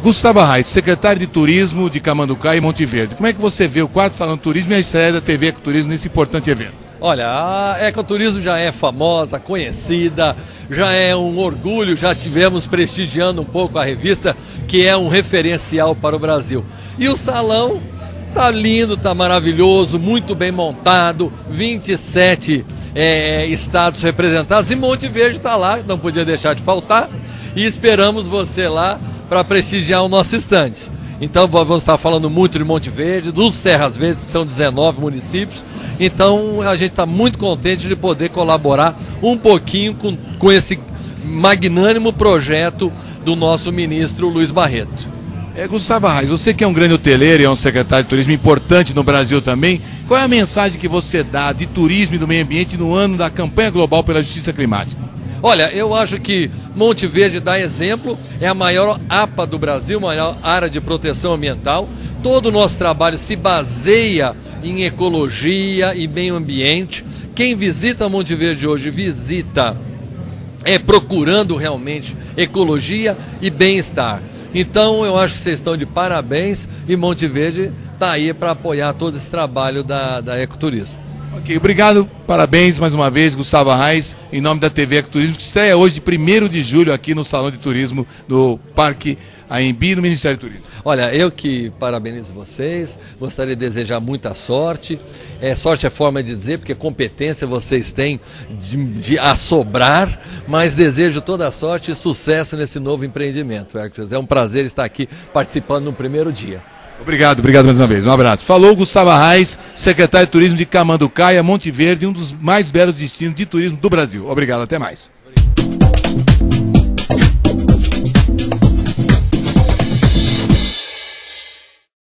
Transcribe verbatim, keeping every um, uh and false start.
Gustavo Arraes, secretário de Turismo de Camanducaia e Monte Verde. Como é que você vê o quarto Salão do Turismo e a estreia da T V Ecoturismo nesse importante evento? Olha, a Ecoturismo já é famosa, conhecida, já é um orgulho, já tivemos prestigiando um pouco a revista, que é um referencial para o Brasil. E o salão tá lindo, tá maravilhoso, muito bem montado, vinte e sete é, estados representados, e Monte Verde está lá, não podia deixar de faltar, e esperamos você lá para prestigiar o nosso estande. Então vamos estar falando muito de Monte Verde, dos Serras Verdes, que são dezenove municípios. Então a gente está muito contente de poder colaborar um pouquinho com, com esse magnânimo projeto do nosso ministro Luiz Barreto. É, Gustavo Arraes, você que é um grande hoteleiro e é um secretário de turismo importante no Brasil também, qual é a mensagem que você dá de turismo e do meio ambiente no ano da campanha global pela justiça climática? Olha, eu acho que Monte Verde dá exemplo, é a maior A P A do Brasil, maior área de proteção ambiental. Todo o nosso trabalho se baseia em ecologia e meio ambiente. Quem visita Monte Verde hoje visita é procurando realmente ecologia e bem-estar. Então eu acho que vocês estão de parabéns e Monte Verde está aí para apoiar todo esse trabalho da, da Ecoturismo. Ok, obrigado, parabéns mais uma vez, Gustavo Arraes, em nome da T V Ecoturismo, que estreia hoje, primeiro de julho, aqui no Salão de Turismo do Parque Anhembi, no Ministério do Turismo. Olha, eu que parabenizo vocês, gostaria de desejar muita sorte. É, sorte é forma de dizer, porque competência vocês têm de, de assobrar, mas desejo toda a sorte e sucesso nesse novo empreendimento, Hércules. É um prazer estar aqui participando no primeiro dia. Obrigado, obrigado mais uma vez. Um abraço. Falou Gustavo Arraes, secretário de Turismo de Camanducaia, Monte Verde, um dos mais belos destinos de turismo do Brasil. Obrigado, até mais.